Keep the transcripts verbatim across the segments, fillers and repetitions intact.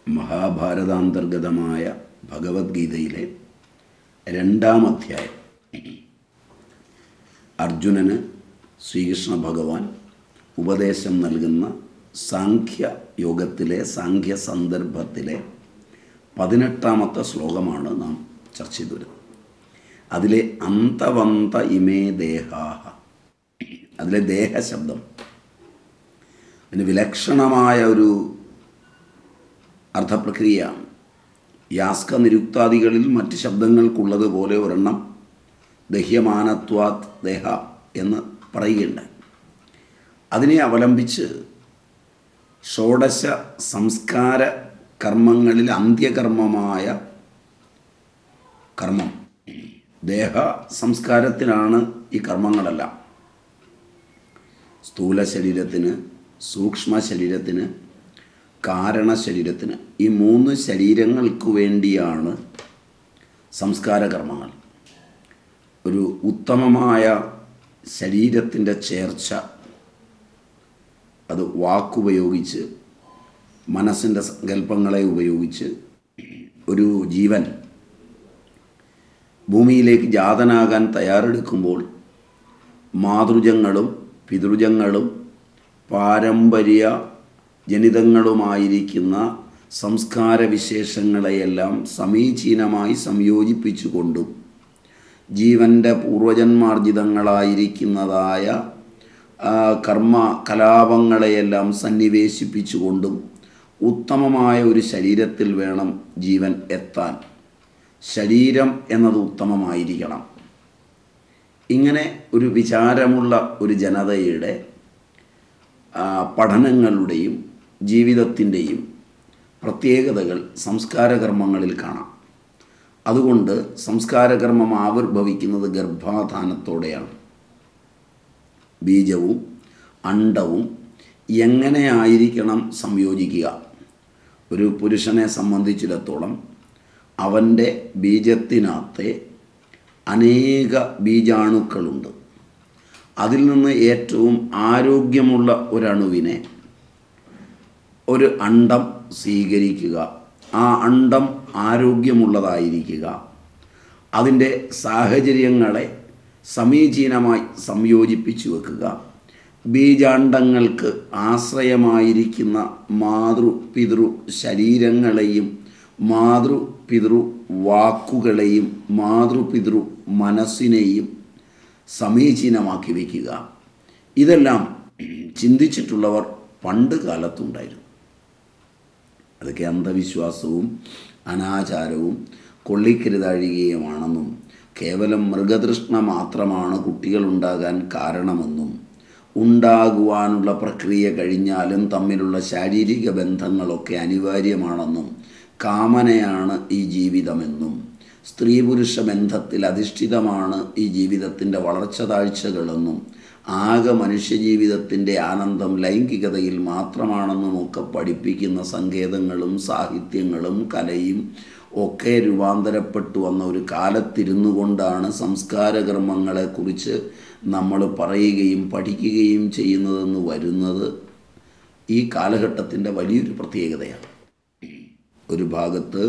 മഹാഭാരതാന്തർഗതമായ ഭഗവത്ഗീതയിലെ രണ്ടാം അധ്യായം. അർജുനന് ശ്രീകൃഷ്ണ ഭഗവാൻ ഉപദേശം നൽകുന്ന സാഖ്യ യോഗത്തിലെ സാഖ്യ സന്ദർഭത്തിലെ പതിനെട്ടാമത്തെ ശ്ലോകമാണ് നാം ചർച്ച ചെയ്തു വരുന്നത്. അതിലെ അന്തവന്ത ഇമേ ദേഹാഹ, അതിലെ ദേഹശബ്ദം അതിന് വിലക്ഷണമായ ഒരു അർത്ഥപ്രക്രിയയാണ്. യാസ്ക നിരുക്താദികളിൽ മറ്റ് ശബ്ദങ്ങൾക്കുള്ളതുപോലെ ഒരെണ്ണം ദഹ്യമാനത്വാത് ദേഹ എന്ന് പറയുകയുണ്ടായി. അതിനെ അവലംബിച്ച് ഷോഡശ സംസ്കാര കർമ്മങ്ങളിൽ അന്ത്യകർമ്മമായ കർമ്മം, ദേഹ സംസ്കാരത്തിനാണ് ഈ കർമ്മങ്ങളെല്ലാം. സ്ഥൂല ശരീരത്തിന്, സൂക്ഷ്മ ശരീരത്തിന്, കാരണ ശരീരത്തിന്, ഈ മൂന്ന് ശരീരങ്ങൾക്ക് വേണ്ടിയാണ് സംസ്കാര കർമ്മങ്ങൾ. ഒരു ഉത്തമമായ ശരീരത്തിൻ്റെ ചേർച്ച അത് വാക്കുപയോഗിച്ച്, മനസ്സിൻ്റെ സങ്കല്പങ്ങളെ ഉപയോഗിച്ച് ഒരു ജീവൻ ഭൂമിയിലേക്ക് ജാതനാകാൻ തയ്യാറെടുക്കുമ്പോൾ മാതൃജങ്ങളും പിതൃജങ്ങളും പാരമ്പര്യ ജനിതങ്ങളുമായിരിക്കുന്ന സംസ്കാര വിശേഷങ്ങളെയെല്ലാം സമീചീനമായി സംയോജിപ്പിച്ചുകൊണ്ടും ജീവൻ്റെ പൂർവജന്മാർജിതങ്ങളായിരിക്കുന്നതായ കർമ്മ കലാപങ്ങളെയെല്ലാം സന്നിവേശിപ്പിച്ചുകൊണ്ടും ഉത്തമമായ ഒരു ശരീരത്തിൽ വേണം ജീവൻ എത്താൻ. ശരീരം എന്നത് ഉത്തമമായിരിക്കണം. ഇങ്ങനെ ഒരു വിചാരമുള്ള ഒരു ജനതയുടെ പഠനങ്ങളുടെയും ജീവിതത്തിൻ്റെയും പ്രത്യേകതകൾ സംസ്കാരകർമ്മങ്ങളിൽ കാണാം. അതുകൊണ്ട് സംസ്കാരകർമ്മം ആവിർഭവിക്കുന്നത് ഗർഭാധാനത്തോടെയാണ്. ബീജവും അണ്ഡവും എങ്ങനെയായിരിക്കണം സംയോജിക്കുക? ഒരു പുരുഷനെ സംബന്ധിച്ചിടത്തോളം അവൻ്റെ ബീജത്തിനകത്തെ അനേക ബീജാണുക്കളുണ്ട്. അതിൽ നിന്ന് ഏറ്റവും ആരോഗ്യമുള്ള ഒരണുവിനെ ഒരു അണ്ഡം സ്വീകരിക്കുക, ആ അണ്ഡം ആരോഗ്യമുള്ളതായിരിക്കുക, അതിൻ്റെ സാഹചര്യങ്ങളെ സമീചീനമായി സംയോജിപ്പിച്ചു വെക്കുക, ബീജാണ്ഡങ്ങൾക്ക് ആശ്രയമായിരിക്കുന്ന മാതൃ പിതൃ ശരീരങ്ങളെയും മാതൃ പിതൃ വാക്കുകളെയും മാതൃ പിതൃ മനസ്സിനെയും സമീചീനമാക്കി വയ്ക്കുക. ഇതെല്ലാം ചിന്തിച്ചിട്ടുള്ളവർ പണ്ട് കാലത്തുണ്ടായിരുന്നു. അതൊക്കെ അന്ധവിശ്വാസവും അനാചാരവും കൊള്ളിക്കരുതാഴികയുമാണെന്നും കേവലം മൃഗതൃഷ്ണ മാത്രമാണ് കുട്ടികളുണ്ടാകാൻ കാരണമെന്നും ഉണ്ടാകുവാനുള്ള പ്രക്രിയ കഴിഞ്ഞാലും തമ്മിലുള്ള ശാരീരിക ബന്ധങ്ങളൊക്കെ അനിവാര്യമാണെന്നും കാമനയാണ് ഈ ജീവിതമെന്നും സ്ത്രീ പുരുഷ ബന്ധത്തിൽ അധിഷ്ഠിതമാണ് ഈ ജീവിതത്തിൻ്റെ വളർച്ച താഴ്ചകളെന്നും ആകെ മനുഷ്യജീവിതത്തിൻ്റെ ആനന്ദം ലൈംഗികതയിൽ മാത്രമാണെന്നും ഒക്കെ പഠിപ്പിക്കുന്ന സങ്കേതങ്ങളും സാഹിത്യങ്ങളും കലയും ഒക്കെ രൂപാന്തരപ്പെട്ടു വന്ന ഒരു കാലത്തിരുന്നു കൊണ്ടാണ് സംസ്കാരകർമ്മങ്ങളെക്കുറിച്ച് നമ്മൾ പറയുകയും പഠിക്കുകയും ചെയ്യുന്നതെന്ന് വരുന്നത് ഈ കാലഘട്ടത്തിൻ്റെ വലിയൊരു പ്രത്യേകതയാണ്. ഒരു ഭാഗത്ത്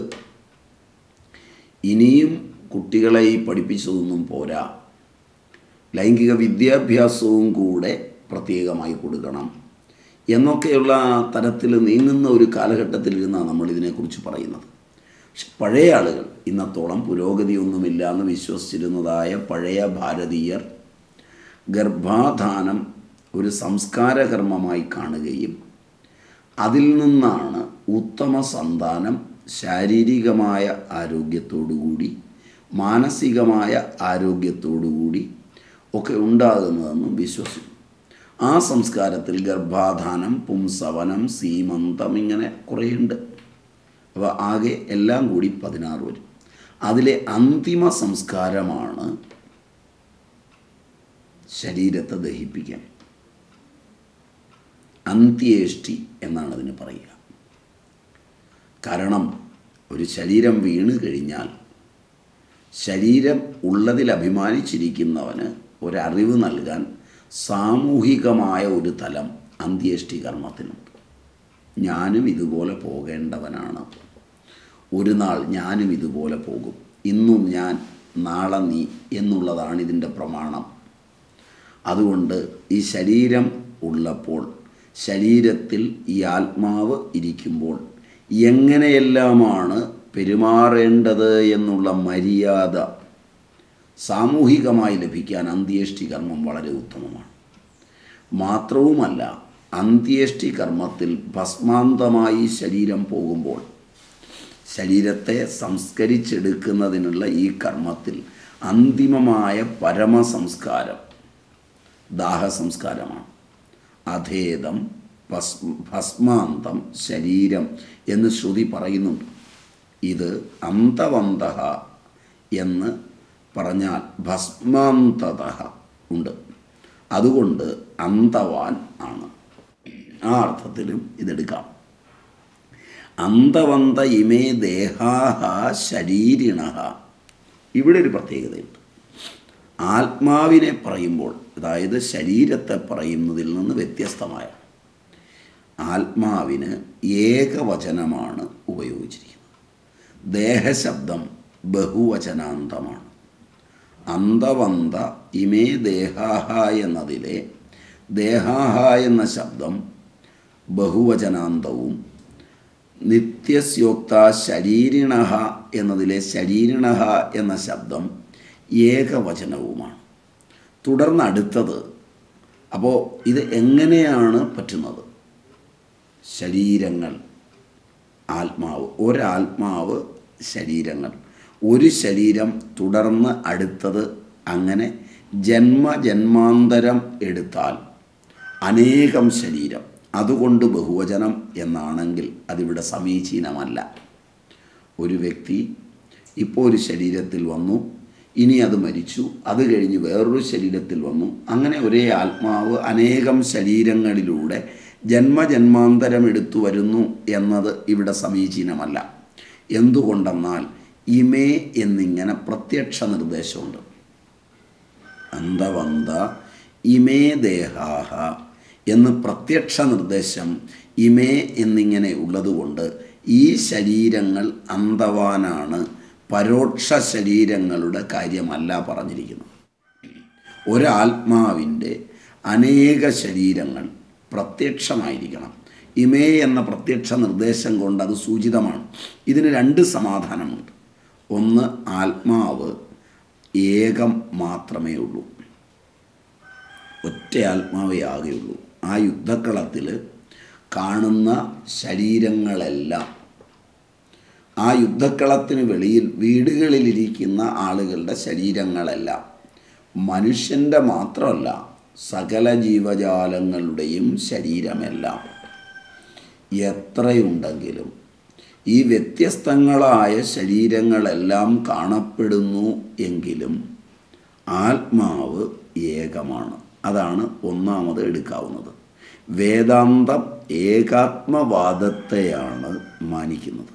ഇനിയും കുട്ടികളെ ഈ പഠിപ്പിച്ചതൊന്നും പോരാ, ലൈംഗിക വിദ്യാഭ്യാസവും കൂടെ പ്രത്യേകമായി കൊടുക്കണം എന്നൊക്കെയുള്ള തരത്തിൽ നീങ്ങുന്ന ഒരു കാലഘട്ടത്തിലിരുന്നാണ് നമ്മളിതിനെക്കുറിച്ച് പറയുന്നത്. പക്ഷെ പഴയ ആളുകൾ, ഇന്നത്തോളം പുരോഗതിയൊന്നുമില്ല എന്ന് വിശ്വസിച്ചിരുന്നതായ പഴയ ഭാരതീയർ ഗർഭാധാനം ഒരു സംസ്കാരകർമ്മമായി കാണുകയും അതിൽ നിന്നാണ് ഉത്തമ സന്താനം ശാരീരികമായ ആരോഗ്യത്തോടുകൂടി മാനസികമായ ആരോഗ്യത്തോടുകൂടി ഒക്കെ ഉണ്ടാകുന്നതെന്നും വിശ്വസിക്കും. ആ സംസ്കാരത്തിൽ ഗർഭാധാനം, പുംസവനം, സീമന്തം ഇങ്ങനെ കുറേയുണ്ട്. അപ്പോൾ ആകെ എല്ലാം കൂടി പതിനാറ് വരും. അതിലെ അന്തിമ സംസ്കാരമാണ് ശരീരത്തെ ദഹിപ്പിക്കാൻ. അന്ത്യേഷ്ടി എന്നാണ് അതിന് പറയുക. കാരണം ഒരു ശരീരം വീണ് കഴിഞ്ഞാൽ ശരീരം ഉള്ളതിൽ അഭിമാനിച്ചിരിക്കുന്നവന് ഒരറിവ് നൽകാൻ സാമൂഹികമായ ഒരു തലം അന്ത്യേഷ്ടി കർമ്മത്തിനുണ്ട്. ഞാനും ഇതുപോലെ പോകേണ്ടവനാണ്. ഒരു നാൾ ഞാനും ഇതുപോലെ പോകും. ഇന്നും ഞാൻ, നാളെ നീ എന്നുള്ളതാണ് ഇതിൻ്റെ പ്രമാണം. അതുകൊണ്ട് ഈ ശരീരം ഉള്ളപ്പോൾ, ശരീരത്തിൽ ഈ ആത്മാവ് ഇരിക്കുമ്പോൾ എങ്ങനെയെല്ലാമാണ് പെരുമാറേണ്ടത് എന്നുള്ള മര്യാദ സാമൂഹികമായി ലഭിക്കാൻ അന്ത്യേഷ്ടി കർമ്മം വളരെ ഉത്തമമാണ്. മാത്രവുമല്ല, അന്ത്യേഷ്ടി കർമ്മത്തിൽ ഭസ്മാന്തമായി ശരീരം പോകുമ്പോൾ ശരീരത്തെ സംസ്കരിച്ചെടുക്കുന്നതിനുള്ള ഈ കർമ്മത്തിൽ അന്തിമമായ പരമസംസ്കാരം ദാഹസംസ്കാരമാണ്. അധേദം ഭസ്മാന്തം ശരീരം എന്ന് ശ്രുതി പറയുന്നുണ്ട്. ഇത് അന്തവന്തഃ എന്ന് പറഞ്ഞാൽ ഭസ്മാന്തതഃ ഉണ്ട്. അതുകൊണ്ട് അന്തവാൻ ആണ്. ആ അർത്ഥത്തിലും ഇതെടുക്കാം. അന്തവന്ത ഇമേ ദേഹാഹ ശരീരിണഃ. ഇവിടെ ഒരു പ്രത്യേകതയുണ്ട്. ആത്മാവിനെ പറയുമ്പോൾ, അതായത് ശരീരത്തെ പറയുന്നതിൽ നിന്ന് വ്യത്യസ്തമായ, ആത്മാവിന് ഏകവചനമാണ് ഉപയോഗിച്ചിരിക്കുന്നത്. ദേഹശബ്ദം ബഹുവചനാന്തമാണ്. അന്തവന്ത ഇമേ ദേഹാഹ എന്നതിലെ ദേഹാഹ എന്ന ശബ്ദം ബഹുവചനാന്തവും നിത്യസ്യോക്ത ശരീരിണഃ എന്നതിലെ ശരീരിണഃ എന്ന ശബ്ദം ഏകവചനവുമാണ്. തുടർന്ന് അടുത്തത്, അപ്പോൾ ഇത് എങ്ങനെയാണ് പറ്റുന്നത്? ശരീരങ്ങൾ, ആത്മാവ്, ഒരാത്മാവ്, ശരീരങ്ങൾ, ഒരു ശരീരം, തുടർന്ന് അടുത്തത്, അങ്ങനെ ജന്മജന്മാന്തരം എടുത്താൽ അനേകം ശരീരം. അതുകൊണ്ട് ബഹുവചനം എന്നാണെങ്കിൽ അതിവിടെ സമീചീനമല്ല. ഒരു വ്യക്തി ഇപ്പോൾ ഒരു ശരീരത്തിൽ വന്നു, ഇനി അത് മരിച്ചു, അത് കഴിഞ്ഞ് വേറൊരു ശരീരത്തിൽ വന്നു, അങ്ങനെ ഒരേ ആത്മാവ് അനേകം ശരീരങ്ങളിലൂടെ ജന്മജന്മാന്തരം എടുത്തു വരുന്നു എന്നത് ഇവിടെ സമീചീനമല്ല. എന്തുകൊണ്ടെന്നാൽ ഇമേ എന്നിങ്ങനെ പ്രത്യക്ഷ നിർദ്ദേശമുണ്ട്. അന്തവന്ത ഇമേ ദേഹാഹ എന്ന് പ്രത്യക്ഷ നിർദ്ദേശം ഇമേ എന്നിങ്ങനെ ഉള്ളതുകൊണ്ട് ഈ ശരീരങ്ങൾ അന്തവാനാണ്, പരോക്ഷ ശരീരങ്ങളുടെ കാര്യമല്ല പറഞ്ഞിരിക്കുന്നത്. ഒരാത്മാവിൻ്റെ അനേക ശരീരങ്ങൾ പ്രത്യക്ഷമായിരിക്കണം. ഇമേ എന്ന പ്രത്യക്ഷ നിർദ്ദേശം കൊണ്ട് അത് സൂചിതമാണ്. ഇതിന് രണ്ട് സമാധാനമുണ്ട്. ഒന്ന്, ആത്മാവ് ഏകം മാത്രമേ ഉള്ളൂ, ഒറ്റ ആത്മാവേ ആകെയുള്ളൂ. ആ യുദ്ധക്കളത്തിൽ കാണുന്ന ശരീരങ്ങളെല്ലാം, ആ യുദ്ധക്കളത്തിന് വെളിയിൽ വീടുകളിലിരിക്കുന്ന ആളുകളുടെ ശരീരങ്ങളെല്ലാം മനുഷ്യൻ്റെ മാത്രമല്ല സകല ജീവജാലങ്ങളുടെയും ശരീരമെല്ലാം എത്രയുണ്ടെങ്കിലും ഈ വ്യത്യസ്തങ്ങളായ ശരീരങ്ങളെല്ലാം കാണപ്പെടുന്നു എങ്കിലും ആത്മാവ് ഏകമാണ്. അതാണ് ഒന്നാമത് എടുക്കാവുന്നത്. വേദാന്തം ഏകാത്മവാദത്തെയാണ് മാനിക്കുന്നത്.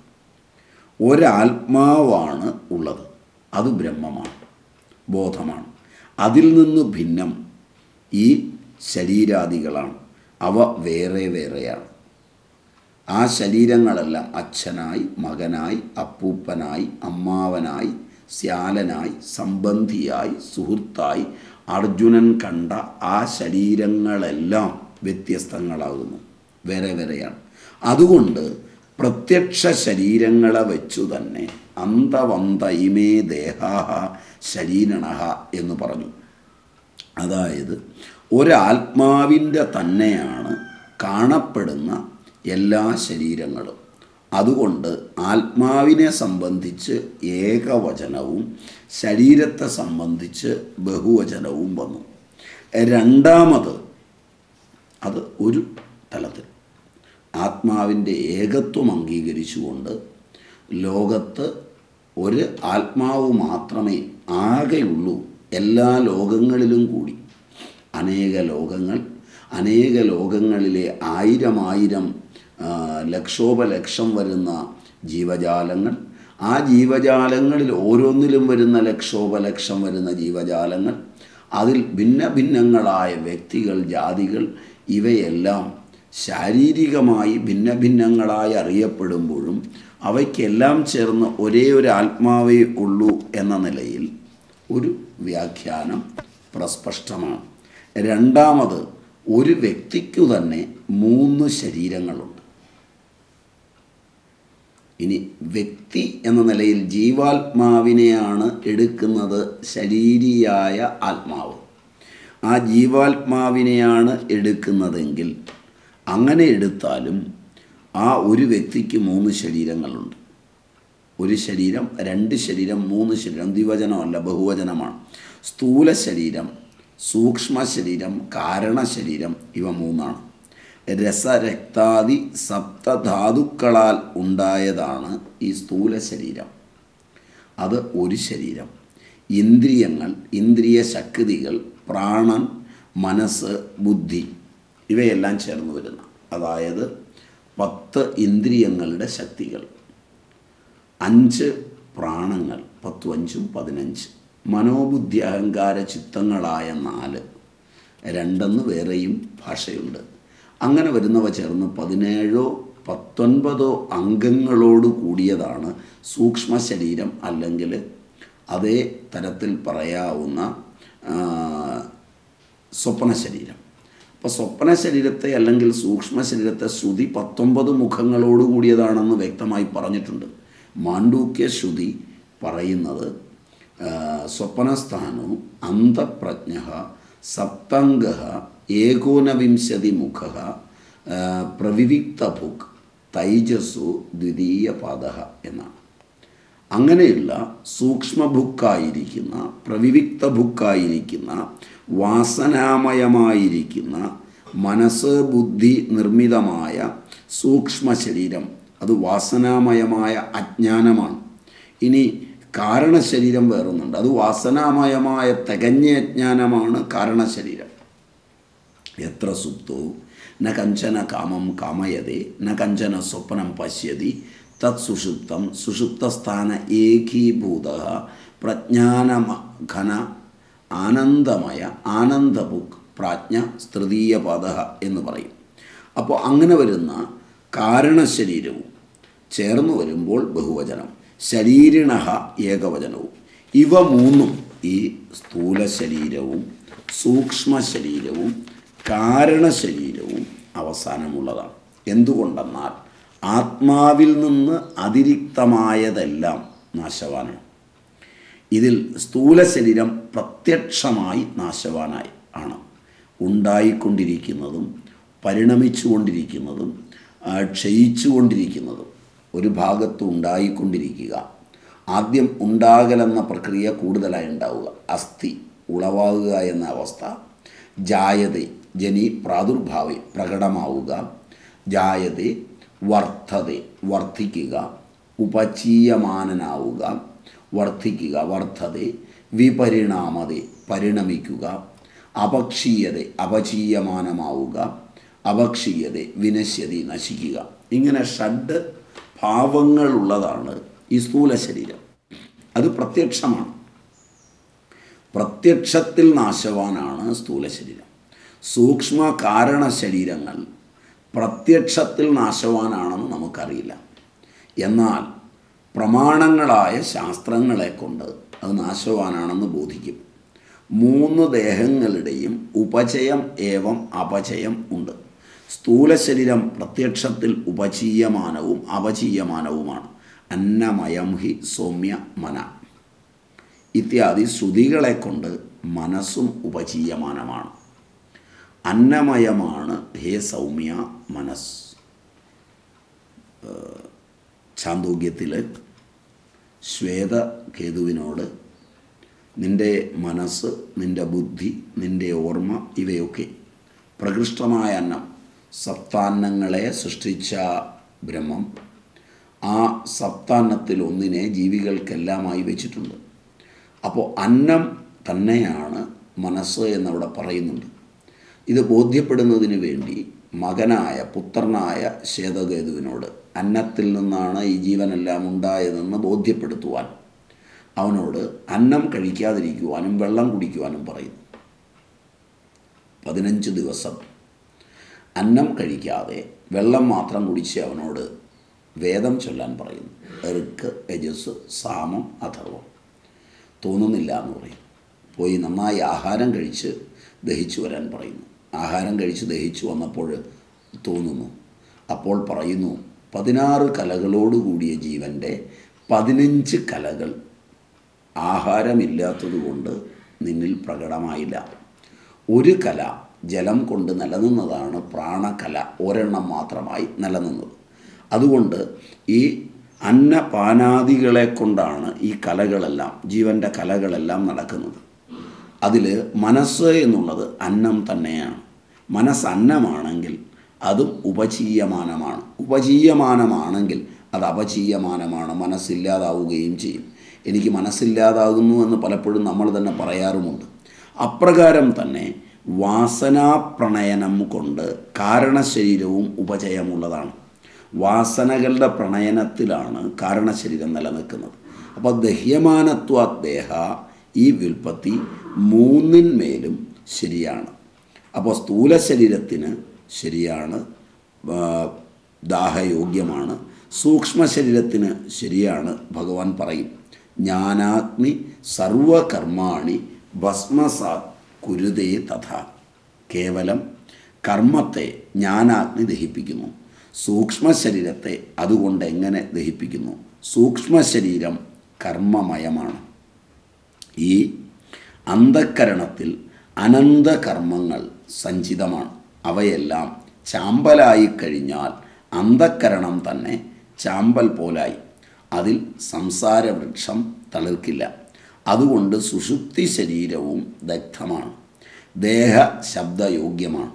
ഒരാത്മാവാണ് ഉള്ളത്, അത് ബ്രഹ്മമാണ്, ബോധമാണ്. അതിൽ നിന്ന് ഭിന്നം ഈ ശരീരാദികളാണ്. അവ വേറെ വേറെയാണ്. ആ ശരീരങ്ങളെല്ലാം അച്ഛനായി, മകനായി, അപ്പൂപ്പനായി, അമ്മാവനായി, ശ്യാലനായി, സംബന്ധിയായി, സുഹൃത്തായി അർജുനൻ കണ്ട ആ ശരീരങ്ങളെല്ലാം വ്യത്യസ്തങ്ങളാകുന്നു, വേറെ വേറെയാണ്. അതുകൊണ്ട് പ്രത്യക്ഷ ശരീരങ്ങളെ വെച്ചു തന്നെ അന്തവന്ത ഇമേ ദേഹാഹ ശരീരണഃ എന്ന് പറഞ്ഞു. അതായത് ഒരാത്മാവിൻ്റെ തന്നെയാണ് കാണപ്പെടുന്ന എല്ലാ ശരീരങ്ങളും. അതുകൊണ്ട് ആത്മാവിനെ സംബന്ധിച്ച് ഏകവചനവും ശരീരത്തെ സംബന്ധിച്ച് ബഹുവചനവും വന്നു. രണ്ടാമത് അത് ഒരു തലത്തിൽ ആത്മാവിൻ്റെ ഏകത്വം അംഗീകരിച്ചുകൊണ്ട് ലോകത്ത് ഒരു ആത്മാവ് മാത്രമേ ആകെയുള്ളൂ, എല്ലാ ലോകങ്ങളിലും കൂടി അനേക ലോകങ്ങൾ, അനേക ലോകങ്ങളിലെ ആയിരം ആയിരം ലക്ഷോപലക്ഷം വരുന്ന ജീവജാലങ്ങൾ, ആ ജീവജാലങ്ങളിൽ ഓരോന്നിലും വരുന്ന ലക്ഷോപലക്ഷം വരുന്ന ജീവജാലങ്ങൾ, അതിൽ ഭിന്ന ഭിന്നങ്ങളായ വ്യക്തികൾ, ജാതികൾ, ഇവയെല്ലാം ശാരീരികമായി ഭിന്ന ഭിന്നങ്ങളായി അറിയപ്പെടുമ്പോഴും അവയ്ക്കെല്ലാം ചേർന്ന് ഒരേ ഒരു ആത്മാവേ ഉള്ളൂ എന്ന നിലയിൽ ഒരു വ്യാഖ്യാനം പ്രസ്പഷ്ടമാണ്. രണ്ടാമത്, ഒരു വ്യക്തിക്കു തന്നെ മൂന്ന് ശരീരങ്ങളുണ്ട്. ഇനി വ്യക്തി എന്ന നിലയിൽ ജീവാത്മാവിനെയാണ് എടുക്കുന്നത് ശരീരിയായ ആത്മാവ്. ആ ജീവാത്മാവിനെയാണ് എടുക്കുന്നതെങ്കിൽ അങ്ങനെ എടുത്താലും ആ ഒരു വ്യക്തിക്ക് മൂന്ന് ശരീരങ്ങളുണ്ട്. ഒരു ശരീരം, രണ്ട് ശരീരം, മൂന്ന് ശരീരം. ദ്വിവചനമല്ല, ബഹുവചനമാണ്. സ്ഥൂല ശരീരം, സൂക്ഷ്മ ശരീരം, കാരണ ശരീരം, ഇവ മൂന്നാണ്. രസരക്താദി സപ്തധാതുക്കളാൽ ഉണ്ടായതാണ് ഈ സ്ഥൂല ശരീരം. അത് ഒരു ശരീരം. ഇന്ദ്രിയങ്ങൾ, ഇന്ദ്രിയ ശക്തികൾ, പ്രാണൻ, മനസ്സ്, ബുദ്ധി, ഇവയെല്ലാം ചേർന്ന് വരുന്ന, അതായത് പത്ത് ഇന്ദ്രിയങ്ങളുടെ ശക്തികൾ, അഞ്ച് പ്രാണങ്ങൾ, പത്തും അഞ്ചും പതിനഞ്ച്, മനോബുദ്ധി അഹങ്കാര ചിത്തങ്ങളായ നാല്, രണ്ടെന്ന് വേറെയും ഭാഷയുണ്ട്. അങ്ങനെ വരുന്നവ ചേർന്ന് പതിനേഴോ പത്തൊൻപതോ അംഗങ്ങളോട് കൂടിയതാണ് സൂക്ഷ്മ ശരീരം, അല്ലെങ്കിൽ അതേ തരത്തിൽ പറയാവുന്ന സ്വപ്ന ശരീരം. അപ്പോൾ സ്വപ്ന ശരീരത്തെ അല്ലെങ്കിൽ സൂക്ഷ്മ ശരീരത്തെ ശ്രുതി പത്തൊമ്പത് മുഖങ്ങളോട് കൂടിയതാണെന്ന് വ്യക്തമായി പറഞ്ഞിട്ടുണ്ട്. മാണ്ഡൂക്യ ശ്രുതി പറയുന്നത് സ്വപ്നസ്ഥാനോ അന്തഃപ്രജ്ഞ സപ്തംഗ ഏകോനവിംശതി മുഖ പ്രവിവിക്തഭുക് തൈജസ്സു ദ്വിതീയ പാദ എന്നാണ്. അങ്ങനെയുള്ള സൂക്ഷ്മഭുക്കായിരിക്കുന്ന, പ്രവിവിക്ത ഭുക്കായിരിക്കുന്ന, വാസനാമയമായിരിക്കുന്ന, മനസ്സ് ബുദ്ധി നിർമ്മിതമായ സൂക്ഷ്മ ശരീരം, അത് വാസനാമയമായ അജ്ഞാനമാണ്. ഇനി കാരണശരീരം വേറൊന്നുണ്ട്, അത് വാസനാമയമായ തികഞ്ഞ അജ്ഞാനമാണ് കാരണശരീരം. എത്ര സുപ്തോ ന കഞ്ചന കാമം കാമയതേ ന കഞ്ചന സ്വപ്നം പശ്യതി തത് സുഷുപ്തം സുഷുപ്തസ്ഥാന ഏകീഭൂത പ്രജ്ഞാനഘന ആനന്ദമയ ആനന്ദബുക്ക് പ്രാജ്ഞ തൃതീയപാദ എന്ന് പറയും. അപ്പോൾ അങ്ങനെ വരുന്ന കാരണശരീരവും ചേർന്ന് വരുമ്പോൾ ബഹുവചനം, ശരീരിണ ഏകവചനവും. ഇവ മൂന്നും, ഈ സ്ഥൂല ശരീരവും സൂക്ഷ്മ ശരീരവും കാരണശരീരവും അവസാനമുള്ളതാണ്. എന്തുകൊണ്ടെന്നാൽ ആത്മാവിൽ നിന്ന് അതിരിക്തമായതെല്ലാം നാശവാനാണ്. ഇതിൽ സ്ഥൂല ശരീരം പ്രത്യക്ഷമായി നാശവാനായി ആണ്. ഉണ്ടായിക്കൊണ്ടിരിക്കുന്നതും പരിണമിച്ചു കൊണ്ടിരിക്കുന്നതും ക്ഷയിച്ചു കൊണ്ടിരിക്കുന്നതും ഒരു ഭാഗത്ത് ഉണ്ടായിക്കൊണ്ടിരിക്കുക. ആദ്യം ഉണ്ടാകലെന്ന പ്രക്രിയ കൂടുതലായി ഉണ്ടാവുക, അസ്ഥി ഉളവാകുക എന്ന അവസ്ഥ, ജായതേ ജനി പ്രാദുർഭാവേ പ്രകടമാവുക, ജായതേ വർദ്ധതേ വർദ്ധിക്കുക, ഉപചീയമാനനാവുക വർദ്ധിക്കുക, വർദ്ധതേ വിപരിണാമതേ പരിണമിക്കുക, അപക്ഷീയതേ അപചീയമാനമാവുക, അപക്ഷീയതേ വിനശ്യതി നശിക്കുക. ഇങ്ങനെ ഷഡ് ഭാവങ്ങളുള്ളതാണ് ഈ സ്ഥൂല ശരീരം. അത് പ്രത്യക്ഷമാണ്. പ്രത്യക്ഷത്തിൽ നാശവാനാണ് സ്ഥൂല ശരീരം. സൂക്ഷ്മ കാരണ ശരീരങ്ങൾ പ്രത്യക്ഷത്തിൽ നാശവാനാണെന്ന് നമുക്കറിയില്ല. എന്നാൽ പ്രമാണങ്ങളായ ശാസ്ത്രങ്ങളെ കൊണ്ട് അത് നാശവാനാണെന്ന് ബോധിക്കും. മൂന്ന് ദേഹങ്ങളുടെയും ഉപചയം ഏവം അപചയം ഉണ്ട്. സ്ഥൂല ശരീരം പ്രത്യക്ഷത്തിൽ ഉപചീയമാനവും അപചീയമാനവുമാണ്. അന്നമയം ഹി സൗമ്യ മന ഇത്യാദി ശ്രുതികളെ കൊണ്ട് മനസ്സും ഉപചീയമാനമാണ്. അന്നമയമാണ് ഹേ സൗമ്യ മനസ്. ഛാന്തോഗ്യത്തിൽ ശ്വേതകേതുവിനോട് നിൻ്റെ മനസ്സ്, നിൻ്റെ ബുദ്ധി, നിൻ്റെ ഓർമ്മ ഇവയൊക്കെ പ്രകൃഷ്ടമായ അന്നം, സപ്താന്നങ്ങളെ സൃഷ്ടിച്ച ബ്രഹ്മം, ആ സപ്താന്നത്തിൽ ഒന്നിനെ ജീവികൾക്കെല്ലാമായി വെച്ചിട്ടുണ്ട്. അപ്പോൾ അന്നം തന്നെയാണ് മനസ്സ് എന്നവിടെ പറയുന്നുണ്ട്. ഇത് ബോധ്യപ്പെടുന്നതിന് വേണ്ടി മകനായ പുത്രനായ ശ്വേതകേതുവിനോട് അന്നത്തിൽ നിന്നാണ് ഈ ജീവനെല്ലാം ഉണ്ടായതെന്ന് ബോധ്യപ്പെടുത്തുവാൻ അവനോട് അന്നം കഴിക്കാതിരിക്കുവാനും വെള്ളം കുടിക്കുവാനും പറയുന്നു. പതിനഞ്ച് ദിവസം അന്നം കഴിക്കാതെ വെള്ളം മാത്രം കുടിച്ച് അവനോട് വേദം ചൊല്ലാൻ പറയുന്നു. ഋക്ക്, യജസ്, സാമം, അഥർവം. തോന്നുന്നില്ല എന്ന് പറയും. പോയി നന്നായി ആഹാരം കഴിച്ച് ദഹിച്ചു വരാൻ പറയുന്നു. ആഹാരം കഴിച്ച് ദഹിച്ചു വന്നപ്പോൾ തോന്നുന്നു. അപ്പോൾ പറയുന്നു, പതിനാറ് കലകളോടുകൂടിയ ജീവൻ്റെ പതിനഞ്ച് കലകൾ ആഹാരമില്ലാത്തതുകൊണ്ട് നിന്നിൽ പ്രകടമായില്ല. ഒരു കല ജലം കൊണ്ട് നിലനിന്നതാണ് പ്രാണകല, ഒരെണ്ണം മാത്രമായി നിലനിന്നത്. അതുകൊണ്ട് ഈ അന്നപാനാദികളെ കൊണ്ടാണ് ഈ കലകളെല്ലാം, ജീവൻ്റെ കലകളെല്ലാം നടക്കുന്നത്. അതിൽ മനസ്സ് എന്നുള്ളത് അന്നം തന്നെയാണ്. മനസ്സ് അന്നമാണെങ്കിൽ അതും ഉപചീയമാനമാണ്. ഉപചീയമാനമാണെങ്കിൽ അത് അപചീയമാനമാണ്, മനസ്സില്ലാതാവുകയും ചെയ്യും. എനിക്ക് മനസ്സില്ലാതാകുന്നു എന്ന് പലപ്പോഴും നമ്മൾ തന്നെ പറയാറുമുണ്ട്. അപ്രകാരം തന്നെ വാസനാപ്രണയനം കൊണ്ട് കാരണശരീരവും ഉപചയമുള്ളതാണ്. വാസനകളുടെ പ്രണയനത്തിലാണ് കാരണശരീരം നിലനിൽക്കുന്നത്. അപ്പോൾ ദഹ്യമാനത്വാദേഹ, ഈ വ്യുൽപ്പത്തി മൂന്നിന്മേലും ശരിയാണ്. അപ്പോൾ സ്ഥൂല ശരീരത്തിന് ശരിയാണ്, ദാഹയോഗ്യമാണ്. സൂക്ഷ്മ ശരീരത്തിന് ശരിയാണ്. ഭഗവാൻ പറയും, ജ്ഞാനാഗ്നി സർവകർമാണി ഭസ്മസാത് കുരുതേ തഥാ. കേവലം കർമ്മത്തെ ജ്ഞാനാഗ്നി ദഹിപ്പിക്കുന്നു. സൂക്ഷ്മ ശരീരത്തെ അതുകൊണ്ട് എങ്ങനെ ദഹിപ്പിക്കുന്നു? സൂക്ഷ്മ ശരീരം കർമ്മമയമാണ്. ഈ അന്ധക്കരണത്തിൽ അനന്ത കർമ്മങ്ങൾ സഞ്ചിതമാണ്. അവയെല്ലാം ചാമ്പലായി കഴിഞ്ഞാൽ അന്ധക്കരണം തന്നെ ചാമ്പൽ പോലായി. അതിൽ സംസാരവൃക്ഷം തളിർക്കില്ല. അതുകൊണ്ട് സുഷുപ്തി ശരീരവും ദഗ്ധമാണ്. ദേഹ ശബ്ദയോഗ്യമാണ്.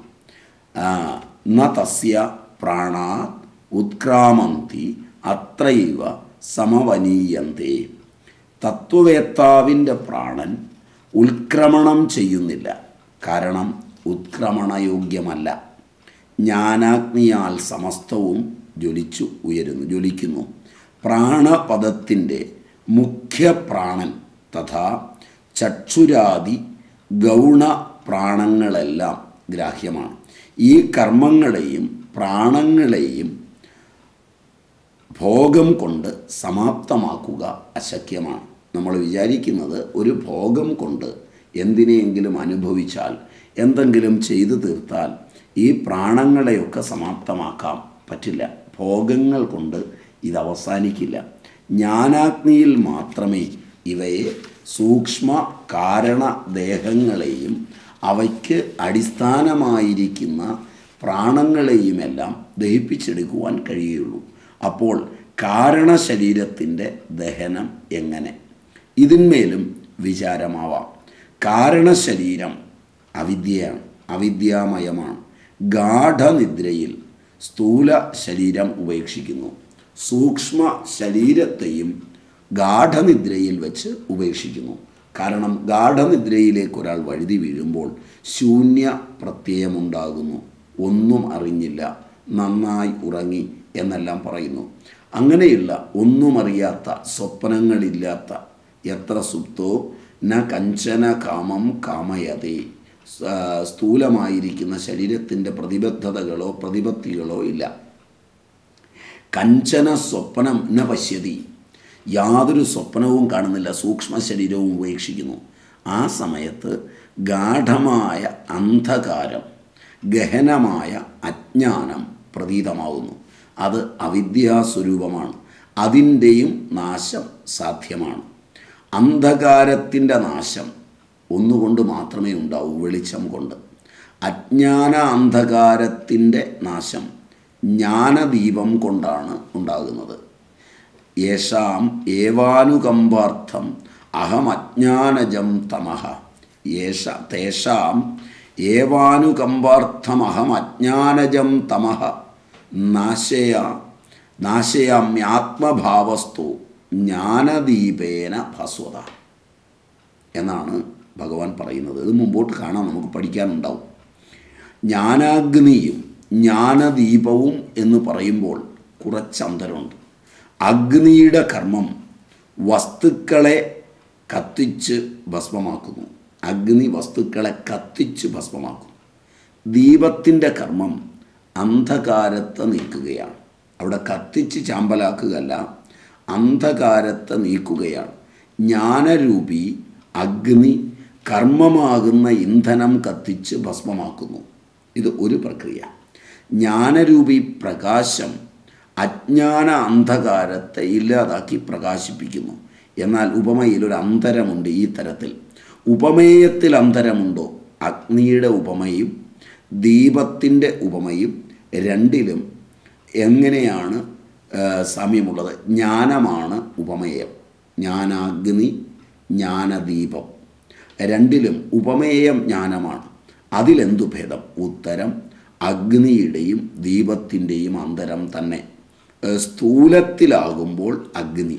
ന തസ്യ പ്രാണാ ഉത്ക്രാമന്തി അത്രൈവ സമവനീയന്തേ. തത്വവേത്താവിൻ്റെ പ്രാണൻ ഉത്ക്രമണം ചെയ്യുന്നില്ല. കാരണം ഉത്ക്രമണയോഗ്യമല്ല. ജ്ഞാനാഗ്നിയാൽ സമസ്തവും ജ്വലിച്ചു ഉയരുന്നു, ജ്വലിക്കുന്നു. പ്രാണപദത്തിൻ്റെ മുഖ്യ പ്രാണൻ തഥാ ചക്ഷുരാദി ഗൗണ പ്രാണങ്ങളെല്ലാം ഗ്രാഹ്യമാണ്. ഈ കർമ്മങ്ങളെയും പ്രാണങ്ങളെയും ഭോഗം കൊണ്ട് സമാപ്തമാക്കുക അശക്യമാണ്. നമ്മൾ വിചാരിക്കുന്നത് ഒരു ഭോഗം കൊണ്ട് എന്തിനെയെങ്കിലും അനുഭവിച്ചാൽ, എന്തെങ്കിലും ചെയ്തു തീർത്താൽ ഈ പ്രാണങ്ങളെയൊക്കെ സമാപ്തമാക്കാം. പറ്റില്ല. ഭോഗങ്ങൾ കൊണ്ട് ഇത് അവസാനിക്കില്ല. ജ്ഞാനാഗ്നിയിൽ മാത്രമേ ഇവയെ സൂക്ഷ്മ കാരണ ദേഹങ്ങളെയും അവയ്ക്ക് അടിസ്ഥാനമായിരിക്കുന്ന പ്രാണങ്ങളെയുമെല്ലാം ദഹിപ്പിച്ചെടുക്കുവാൻ കഴിയുള്ളൂ. അപ്പോൾ കാരണശരീരത്തിൻ്റെ ദഹനം എങ്ങനെ? ഇതിന്മേലും വിചാരമാവാം. കാരണശരീരം അവിദ്യയാണ്, അവിദ്യാമയമാണ്. ഗാഠനിദ്രയിൽ സ്ഥൂല ശരീരം ഉപേക്ഷിക്കുന്നു. സൂക്ഷ്മ ശരീരത്തെയും ഗാഠനിദ്രയിൽ വെച്ച് ഉപേക്ഷിക്കുന്നു. കാരണം ഗാഠനിദ്രയിലേക്ക് ഒരാൾ വഴുതി വീഴുമ്പോൾ ശൂന്യ പ്രത്യയമുണ്ടാകുന്നു. ഒന്നും അറിഞ്ഞില്ല, നന്നായി ഉറങ്ങി എന്നെല്ലാം പറയുന്നു. അങ്ങനെയുള്ള ഒന്നും അറിയാത്ത, സ്വപ്നങ്ങളില്ലാത്ത, എത്ര സുപ്തോ ന കഞ്ചന കാമം കാമയതേ, സ്ഥൂലമായിരിക്കുന്ന ശരീരത്തിൻ്റെ പ്രതിബദ്ധതകളോ പ്രതിപത്തികളോ ഇല്ല. കഞ്ചന സ്വപ്നം ന പശ്യതി, യാതൊരു സ്വപ്നവും കാണുന്നില്ല. സൂക്ഷ്മ ശരീരവും ഉപേക്ഷിക്കുന്നു. ആ സമയത്ത് ഗാഠമായ അന്ധകാരം, ഗഹനമായ അജ്ഞാനം പ്രതീതമാവുന്നു. അത് അവിദ്യാസ്വരൂപമാണ്. അതിൻ്റെയും നാശം സാധ്യമാണ്. അന്ധകാരത്തിൻ്റെ നാശം ഒന്നുകൊണ്ട് മാത്രമേ ഉണ്ടാവൂ, വെളിച്ചം കൊണ്ട്. അജ്ഞാന അന്ധകാരത്തിൻ്റെ നാശം ജ്ഞാനദീപം കൊണ്ടാണ് ഉണ്ടാകുന്നത്. യേശാം ഏവാനുകമ്പാർത്ഥം അഹം അജ്ഞാനജം തമഹ. യേശ തേഷാം ഏവാനുകമ്പാർത്ഥം അഹം അജ്ഞാനജം തമഹ നാശയ നാശയാമ്യാത്മഭാവസ്തു ജ്ഞാനദീപേന ഭസ്വത എന്നാണ് ഭഗവാൻ പറയുന്നത്. ഇത് മുമ്പോട്ട് കാണാൻ നമുക്ക് പഠിക്കാനുണ്ടാവും. ജ്ഞാനാഗ്നിയും ജ്ഞാനദീപവും എന്ന് പറയുമ്പോൾ കുറച്ച് അന്തരമുണ്ട്. അഗ്നിയുടെ കർമ്മം വസ്തുക്കളെ കത്തിച്ച് ഭസ്മമാക്കുന്നു. അഗ്നി വസ്തുക്കളെ കത്തിച്ച് ഭസ്മമാക്കുന്നു. ദീപത്തിൻ്റെ കർമ്മം അന്ധകാരത്തെ നീക്കുകയാണ്. അവിടെ കത്തിച്ച് ചാമ്പലാക്കുകയല്ല, അന്ധകാരത്തെ നീക്കുകയാണ്. ജ്ഞാനരൂപി അഗ്നി കർമ്മമാകുന്ന ഇന്ധനം കത്തിച്ച് ഭസ്മമാക്കുന്നു. ഇത് ഒരു പ്രക്രിയ. ജ്ഞാനരൂപി പ്രകാശം അജ്ഞാന അന്ധകാരത്തെ ഇല്ലാതാക്കി പ്രകാശിപ്പിക്കുന്നു. എന്നാൽ ഉപമയിൽ ഒരു അന്തരമുണ്ട്. ഈ തരത്തിൽ ഉപമേയത്തിൽ അന്തരമുണ്ടോ? അഗ്നിയുടെ ഉപമയും ദീപത്തിൻ്റെ ഉപമയും രണ്ടിലും എങ്ങനെയാണ് സാമ്യമുള്ളത്? ജ്ഞാനമാണ് ഉപമേയം. ജ്ഞാനാഗ്നി, ജ്ഞാനദീപം രണ്ടിലും ഉപമേയം ജ്ഞാനമാണ്. അതിലെന്തു ഭേദം? ഉത്തരം അഗ്നിയുടെയും ദീപത്തിൻ്റെയും അന്തരം തന്നെ. സ്ഥൂലത്തിലാകുമ്പോൾ അഗ്നി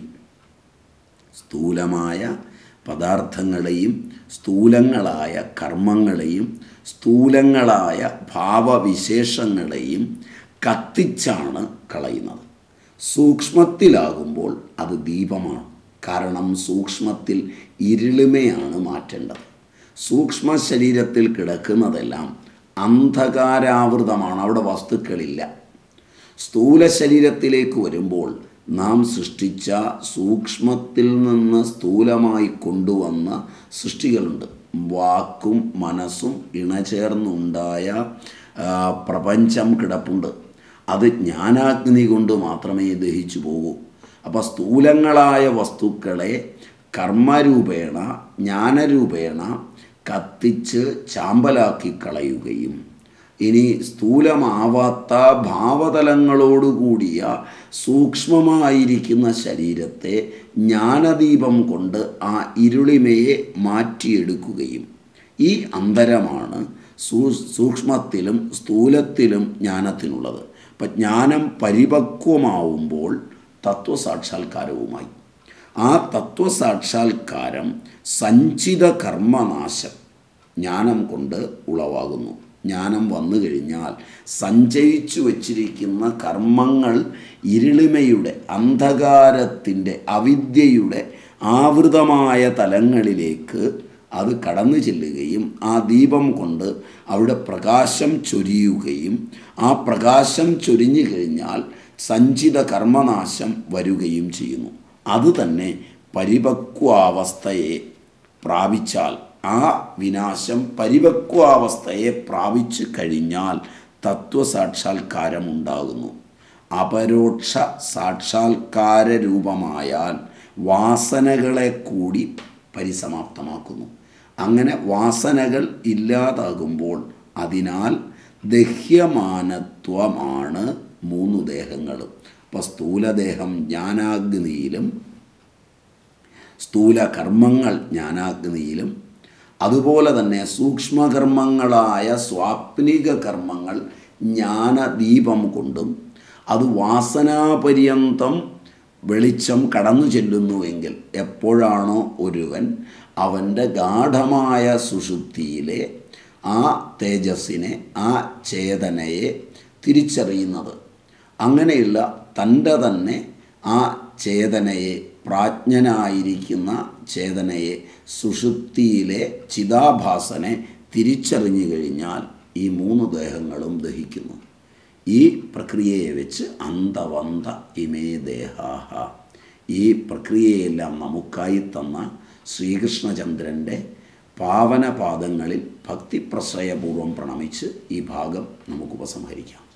സ്ഥൂലമായ പദാർത്ഥങ്ങളെയും സ്ഥൂലങ്ങളായ കർമ്മങ്ങളെയും സ്ഥൂലങ്ങളായ ഭാവവിശേഷങ്ങളെയും കത്തിച്ചാണ് കളയുന്നത്. സൂക്ഷ്മത്തിലാകുമ്പോൾ അത് ദീപമാണ്. കാരണം സൂക്ഷ്മത്തിൽ ഇരുളിമയാണ് മാറ്റേണ്ടത്. സൂക്ഷ്മ ശരീരത്തിൽ കിടക്കുന്നതെല്ലാം അന്ധകാരാവൃതമാണ്, അവിടെ വസ്തുക്കളില്ല. സ്ഥൂല ശരീരത്തിലേക്ക് വരുമ്പോൾ നാം സൃഷ്ടിച്ച സൂക്ഷ്മത്തിൽ നിന്ന് സ്ഥൂലമായി കൊണ്ടുവന്ന സൃഷ്ടികളുണ്ട്. വാക്കും മനസ്സും ഇണചേർന്നുണ്ടായ പ്രപഞ്ചം കിടപ്പുണ്ട്. അത് ജ്ഞാനാഗ്നി കൊണ്ട് മാത്രമേ ദഹിച്ചു പോകൂ. അപ്പോൾ സ്ഥൂലങ്ങളായ വസ്തുക്കളെ കർമ്മരൂപേണ ജ്ഞാനരൂപേണ കത്തിച്ച് ചാമ്പലാക്കി കളയുകയും ഇനി സ്ഥൂലമാവാത്ത ഭാവതലങ്ങളോടുകൂടിയ സൂക്ഷ്മമായിരിക്കുന്ന ശരീരത്തെ ജ്ഞാനദീപം കൊണ്ട് ആ ഇരുളിമയെ മാറ്റിയെടുക്കുകയും, ഈ അന്തരമാണ് സൂ സൂക്ഷ്മത്തിലും സ്ഥൂലത്തിലും ജ്ഞാനത്തിനുള്ളത്. അപ്പം ജ്ഞാനം പരിപക്വമാവുമ്പോൾ തത്വസാക്ഷാത്കാരവുമായി. ആ തത്വസാക്ഷാത്കാരം സഞ്ചിത കർമ്മനാശം ജ്ഞാനം കൊണ്ട് ഉളവാകുന്നു. ജ്ഞാനം വന്നു കഴിഞ്ഞാൽ സഞ്ചയിച്ചു വച്ചിരിക്കുന്ന കർമ്മങ്ങൾ ഇരുളിമയുടെ അന്ധകാരത്തിൻ്റെ അവിദ്യയുടെ ആവൃതമായ തലങ്ങളിലേക്ക് അത് കടന്നു ചെല്ലുകയും ആ ദീപം കൊണ്ട് അവിടെ പ്രകാശം ചൊരിയുകയും ആ പ്രകാശം ചൊരിഞ്ഞു കഴിഞ്ഞാൽ സഞ്ചിത കർമ്മനാശം വരികയും ചെയ്യുന്നു. അതുതന്നെ പരിപക്വാവസ്ഥയെ പ്രാപിച്ചാൽ, ആ വിനാശം പരിപക്വാവസ്ഥയെ പ്രാപിച്ചു കഴിഞ്ഞാൽ തത്വസാക്ഷാത്കാരമുണ്ടാകുന്നു. അപരോക്ഷ സാക്ഷാത്കാര രൂപമായാൽ വാസനകളെ കൂടി പരിസമാപ്തമാക്കുന്നു. അങ്ങനെ വാസനകൾ ഇല്ലാതാകുമ്പോൾ, അതിനാൽ ദഹ്യമാനത്വമാണ് മൂന്ന് ദേഹങ്ങളും. അപ്പോൾ സ്ഥൂലദേഹം ജ്ഞാനാഗ്നിയിലും സ്ഥൂല കർമ്മങ്ങൾ ജ്ഞാനാഗ്നിയിലും, അതുപോലെ തന്നെ സൂക്ഷ്മകർമ്മങ്ങളായ സ്വാപ്നിക കർമ്മങ്ങൾ ജ്ഞാനദീപം കൊണ്ടും, അത് വാസനാപര്യന്തം വെളിച്ചം കടന്നു ചെല്ലുന്നുവെങ്കിൽ, എപ്പോഴാണോ ഒരുവൻ അവൻ്റെ ഗാഠമായ സുഷുപ്തിയിലെ ആ തേജസ്സിനെ, ആ ചേതനയെ തിരിച്ചറിയുന്നത്, അങ്ങനെയുള്ള തൻ്റെ തന്നെ ആ ചേതനയെ, പ്രാജ്ഞനായിരിക്കുന്ന ചേതനയെ, സുഷുപ്തിയിലെ ചിതാഭാസനെ തിരിച്ചറിഞ്ഞു കഴിഞ്ഞാൽ ഈ മൂന്ന് ദേഹങ്ങളും ദഹിക്കുന്നു. ഈ പ്രക്രിയയെ വെച്ച് അന്തവന്ത ഇമേ ദേഹാഹ, ഈ പ്രക്രിയയെല്ലാം നമുക്കായി തന്ന ശ്രീകൃഷ്ണചന്ദ്രൻ്റെ പാവനപാദങ്ങളിൽ ഭക്തിപ്രശ്രയപൂർവം പ്രണമിച്ച് ഈ ഭാഗം നമുക്ക് ഉപസംഹരിക്കാം.